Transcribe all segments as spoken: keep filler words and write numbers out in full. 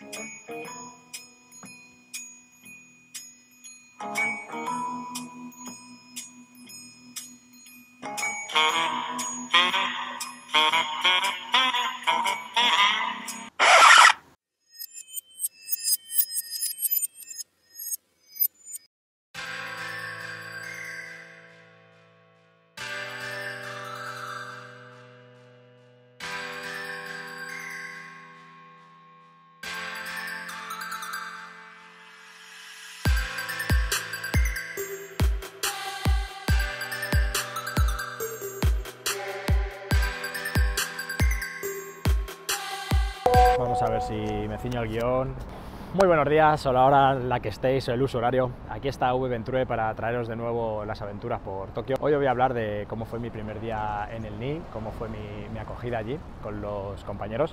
Vamos a ver si me ciño el guión. Muy buenos días, o la hora en la que estéis, el uso horario. Aquí está V Venture para traeros de nuevo las aventuras por Tokio. Hoy os voy a hablar de cómo fue mi primer día en el N I, cómo fue mi, mi acogida allí con los compañeros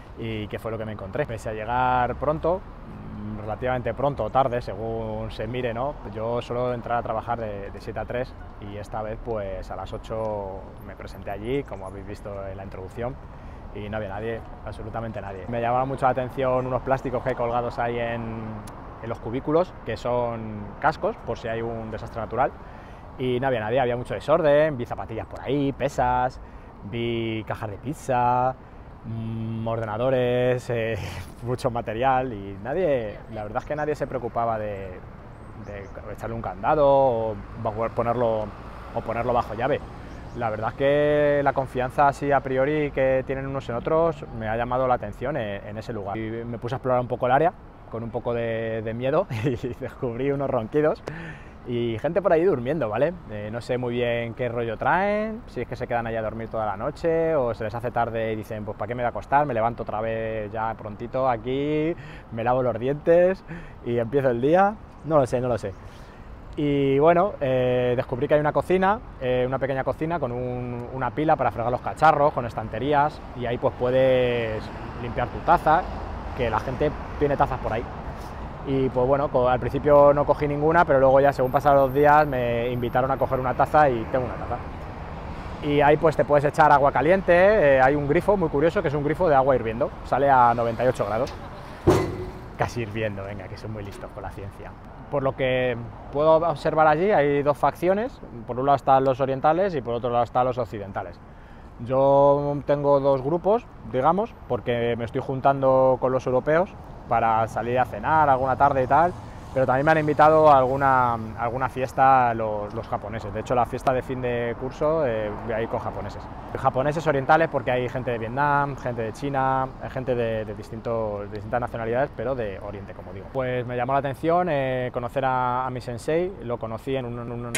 y qué fue lo que me encontré. Pese a llegar pronto, relativamente pronto o tarde, según se mire, ¿no? Yo suelo entrar a trabajar de, de siete a tres y esta vez pues a las ocho me presenté allí, como habéis visto en la introducción. Y no había nadie, absolutamente nadie. Me llamaba mucho la atención unos plásticos que hay colgados ahí en, en los cubículos, que son cascos, por si hay un desastre natural. Y no había nadie, había mucho desorden, vi zapatillas por ahí, pesas, vi cajas de pizza, mmm, ordenadores, eh, mucho material y nadie, la verdad es que nadie se preocupaba de, de echarle un candado o ponerlo, o ponerlo bajo llave. La verdad es que la confianza así a priori que tienen unos en otros me ha llamado la atención en, en ese lugar. Y me puse a explorar un poco el área con un poco de, de miedo y descubrí unos ronquidos y gente por ahí durmiendo, ¿vale? Eh, no sé muy bien qué rollo traen, si es que se quedan allá a dormir toda la noche o se les hace tarde y dicen, pues ¿para qué me voy a acostar? Me levanto otra vez ya prontito aquí, me lavo los dientes y empiezo el día. No lo sé, no lo sé. Y bueno, eh, descubrí que hay una cocina, eh, una pequeña cocina con un, una pila para fregar los cacharros, con estanterías, y ahí pues puedes limpiar tu taza, que la gente tiene tazas por ahí. Y pues bueno, al principio no cogí ninguna, pero luego ya según pasaron los días me invitaron a coger una taza y tengo una taza. Y ahí pues te puedes echar agua caliente, eh, hay un grifo muy curioso que es un grifo de agua hirviendo, sale a noventa y ocho grados. Casi hirviendo, venga, que son muy listos con la ciencia. Por lo que puedo observar allí hay dos facciones, por un lado están los orientales y por otro lado están los occidentales. Yo tengo dos grupos, digamos, porque me estoy juntando con los europeos para salir a cenar alguna tarde y tal, pero también me han invitado a alguna, alguna fiesta los, los japoneses. De hecho, la fiesta de fin de curso eh, voy a ir con japoneses. Japoneses orientales porque hay gente de Vietnam, gente de China, gente de, de, distintos, de distintas nacionalidades, pero de Oriente, como digo. Pues me llamó la atención eh, conocer a, a mi sensei, lo conocí en un, un, un, un,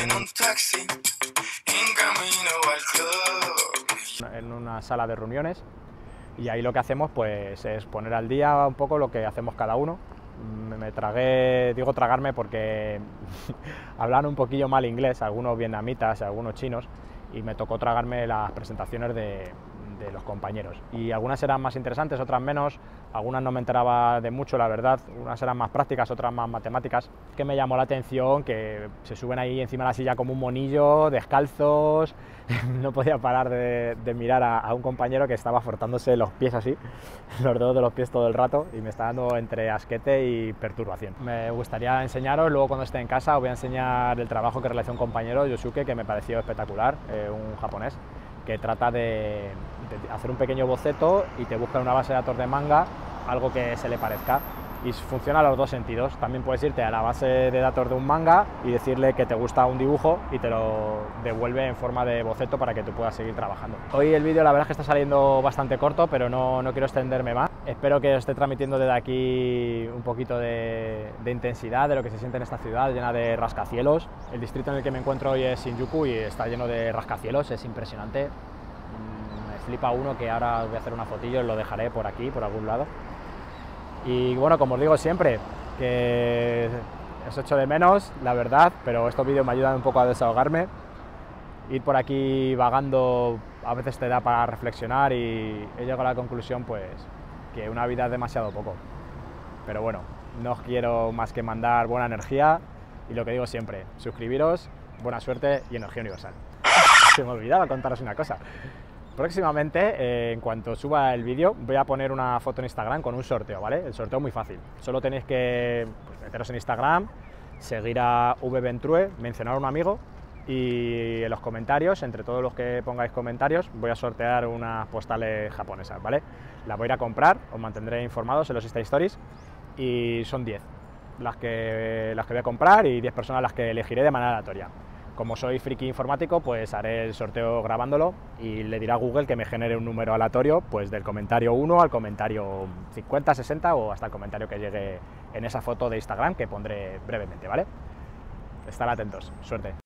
en una sala de reuniones y ahí lo que hacemos pues es poner al día un poco lo que hacemos cada uno. Me tragué, digo tragarme porque hablan un poquillo mal inglés, algunos vietnamitas, algunos chinos, y me tocó tragarme las presentaciones de, de los compañeros. Y algunas eran más interesantes, otras menos, algunas no me enteraba de mucho, la verdad, unas eran más prácticas, otras más matemáticas, que me llamó la atención, que se suben ahí encima de la silla como un monillo, descalzos, no podía parar de, de mirar a, a un compañero que estaba frotándose los pies así, los dedos de los pies todo el rato, y me está dando entre asquete y perturbación. Me gustaría enseñaros, luego cuando esté en casa os voy a enseñar el trabajo que realizó un compañero, Yosuke, que me pareció espectacular, eh, un japonés, que trata de, de hacer un pequeño boceto y te busca en una base de datos de manga algo que se le parezca. Y funciona a los dos sentidos. También puedes irte a la base de datos de un manga y decirle que te gusta un dibujo y te lo devuelve en forma de boceto para que tú puedas seguir trabajando. Hoy el vídeo la verdad es que está saliendo bastante corto, pero no, no quiero extenderme más. Espero que os esté transmitiendo desde aquí un poquito de, de intensidad de lo que se siente en esta ciudad llena de rascacielos. El distrito en el que me encuentro hoy es Shinjuku y está lleno de rascacielos, es impresionante. Me flipa uno que ahora os voy a hacer una fotillo y lo dejaré por aquí, por algún lado. Y bueno, como os digo siempre, que os echo de menos, la verdad, pero estos vídeos me ayudan un poco a desahogarme. Ir por aquí vagando a veces te da para reflexionar y he llegado a la conclusión pues que una vida es demasiado poco. Pero bueno, no os quiero más que mandar buena energía y lo que digo siempre, suscribiros, buena suerte y energía universal. Se me olvidaba contaros una cosa. Próximamente, eh, en cuanto suba el vídeo, voy a poner una foto en Instagram con un sorteo, ¿vale? El sorteo es muy fácil. Solo tenéis que pues, meteros en Instagram, seguir a vventrue, mencionar a un amigo y en los comentarios, entre todos los que pongáis comentarios, voy a sortear unas postales japonesas, ¿vale? Las voy a ir a comprar, os mantendré informados en los Insta Stories y son diez las que, las que voy a comprar y diez personas las que elegiré de manera aleatoria. Como soy friki informático, pues haré el sorteo grabándolo y le diré a Google que me genere un número aleatorio, pues del comentario uno al comentario cincuenta, sesenta o hasta el comentario que llegue en esa foto de Instagram que pondré brevemente, ¿vale? Estar atentos, suerte.